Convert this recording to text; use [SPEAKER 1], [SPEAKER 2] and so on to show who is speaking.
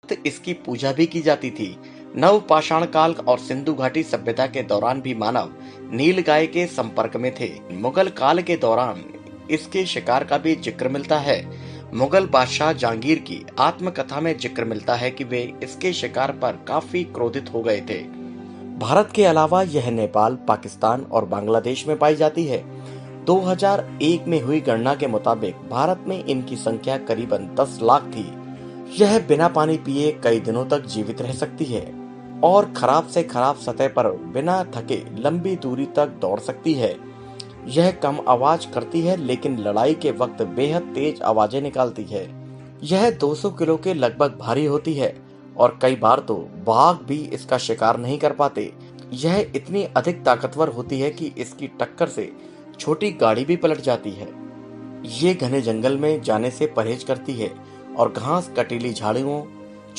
[SPEAKER 1] इसकी पूजा भी की जाती थी। नव पाषाण काल और सिंधु घाटी सभ्यता के दौरान भी मानव नीलगाय के संपर्क में थे। मुगल काल के दौरान इसके शिकार का भी जिक्र मिलता है। मुगल बादशाह जहांगीर की आत्मकथा में जिक्र मिलता है कि वे इसके शिकार पर काफी क्रोधित हो गए थे। भारत के अलावा यह नेपाल, पाकिस्तान और बांग्लादेश में पाई जाती है। 2001 में हुई गणना के मुताबिक भारत में इनकी संख्या करीबन 10 लाख थी। यह बिना पानी पिए कई दिनों तक जीवित रह सकती है और खराब से खराब सतह पर बिना थके लंबी दूरी तक दौड़ सकती है। यह कम आवाज करती है लेकिन लड़ाई के वक्त बेहद तेज आवाजें निकालती है। यह 200 किलो के लगभग भारी होती है और कई बार तो बाघ भी इसका शिकार नहीं कर पाते। यह इतनी अधिक ताकतवर होती है कि इसकी टक्कर से छोटी गाड़ी भी पलट जाती है। ये घने जंगल में जाने से परहेज करती है और घास, कटीली झाड़ियों